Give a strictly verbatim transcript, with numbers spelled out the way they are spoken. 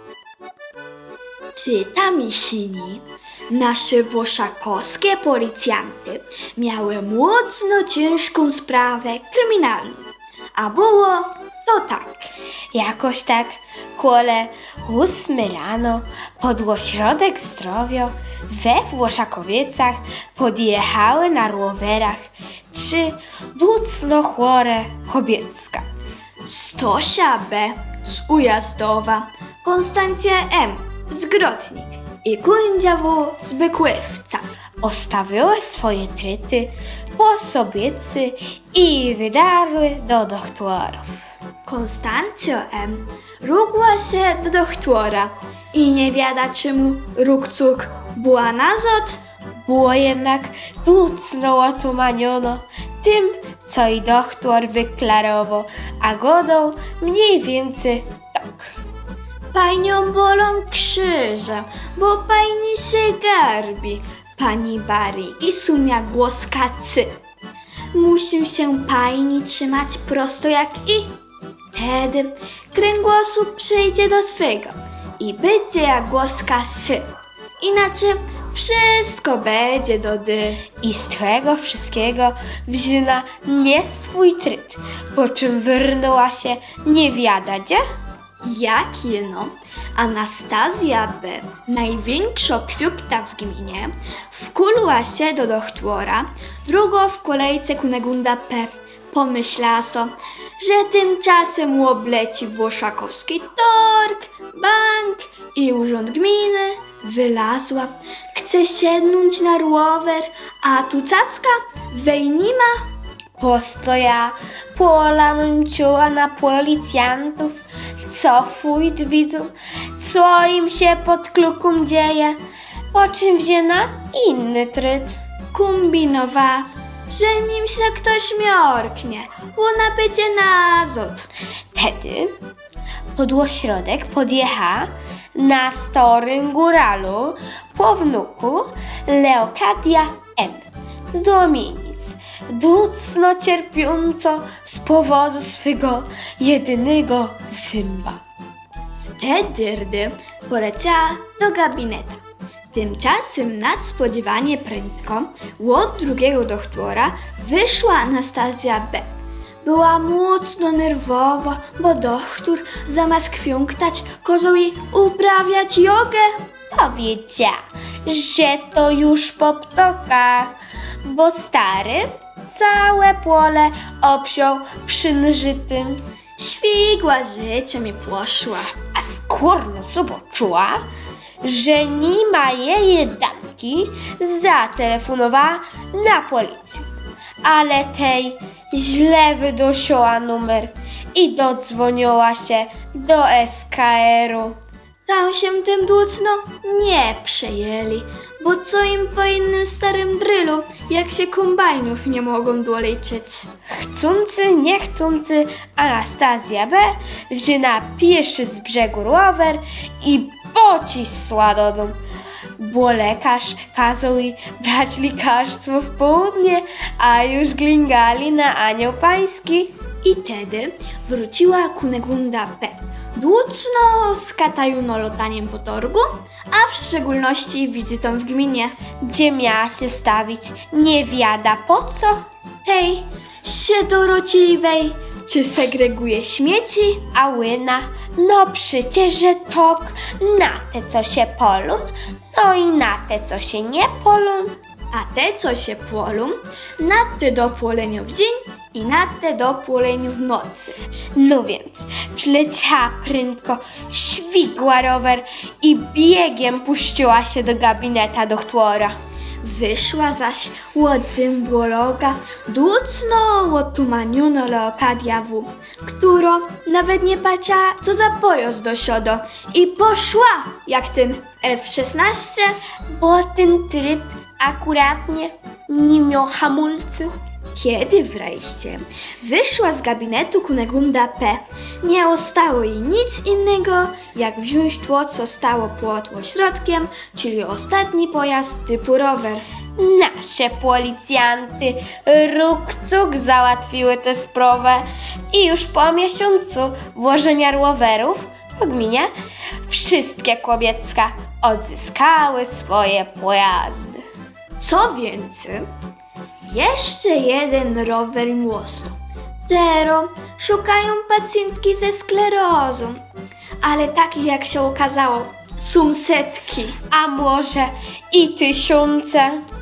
Tyta Misini, nasze włoszakowskie policjanty miały mocno ciężką sprawę kryminalną. A było to tak. Jakoś tak koło ósmy rano pod ośrodek zdrowia we Włoszakowiecach podjechały na rowerach trzy mocno chore kobiecka. Stosia B. z Ujazdowa, Konstancja M. z Grodnik i Kundzia W. z Bykływca. Ostawiły swoje tryty po sobiecy i wydarły do doktorów. Konstancja M. rugła się do doktora i nie wiada czemu rukcuk była nazot. Było jednak mocno otumaniono tym, co i doktor wyklarował, a godał mniej więcej tak. Panią bolą krzyże, bo pani się garbi, pani Bari i sumia głos kacy. Musim się pani trzymać prosto jak i. Wtedy kręgosłup przejdzie do swego i będzie jak głos kasy. Inaczej wszystko będzie do dy. I z tego wszystkiego wzięła nie swój tryt, po czym wyrnęła się nie wiada gdzie. Jak jeno, Anastazja B., największa kwiukta w gminie, wkulła się do doktora, drugo w kolejce Kunegunda P. Pomyślała so, że tymczasem obleci Włoszakowski torg, bank i urząd gminy. Wylazła, chce siednąć na rower, a tu cacka wej nie ma. Postoja, polamęciła na policjantów, co fujt widzą, co im się pod kluką dzieje, po czym wzięła inny tryt. Kombinowała, że nim się ktoś miorknie, ona będzie nazot. Wtedy pod ośrodek podjechała na starym góralu po wnuku Leokadia M. z Domienic, ducno cierpiąco z powodu swego jedynego symba. Wtedy rdy poleciała do gabinetu. Tymczasem nadspodziewanie prędko od drugiego doktora wyszła Anastazja B. Była mocno nerwowa, bo doktor zamiast kwiąktać kazał jej uprawiać jogę. Powiedziała, że to już po ptokach, bo stary całe pole obsiął przynżytym. Świgła życiem i poszła. A skórno zobaczyła, że nie ma jej damki, zatelefonowała na policję. Ale tej źle wydosiła numer i dodzwoniła się do S K R-u. Tam się tym ducno nie przejęli, bo co im po innym starym drylu, jak się kombajnów nie mogą doliczyć. Chcący, niechcący Anastazja B. wzięła pieszy z brzegu rower i pocisła do domu, bo lekarz kazał jej brać lekarstwo w południe, a już glingali na anioł pański. I tedy wróciła Kunegunda P. Dłucno z katajunolotaniem po torgu, a w szczególności wizytą w gminie. Gdzie miała się stawić nie wiada po co? Tej się dorociwej, czy segreguje śmieci? A łyna, no przecież, że tok na te, co się polą, no i na te, co się nie polą. A te, co się polą, na te do płolenia w dzień i na te do płolenia w nocy. No więc przyleciała prędko, świgła rower i biegiem puściła się do gabineta doktora. Wyszła zaś od symbologa ducno otumaniona Leokadia W., która nawet nie patrzyła, co za pojazd do siodo i poszła jak ten F szesnaście, bo ten tryb akuratnie nie miał hamulcy. Kiedy wreszcie wyszła z gabinetu Kunegunda P., nie ostało jej nic innego, jak wziąć tło, co stało pod ośrodkiem, czyli ostatni pojazd typu rower. Nasze policjanty rukcuk załatwiły tę sprawę i już po miesiącu włożenia rowerów po gminie wszystkie kobiecka odzyskały swoje pojazdy. Co więcej, jeszcze jeden rower młosto. Tero szukają pacjentki ze sklerozą, ale takich jak się okazało są setki. A może i tysiące?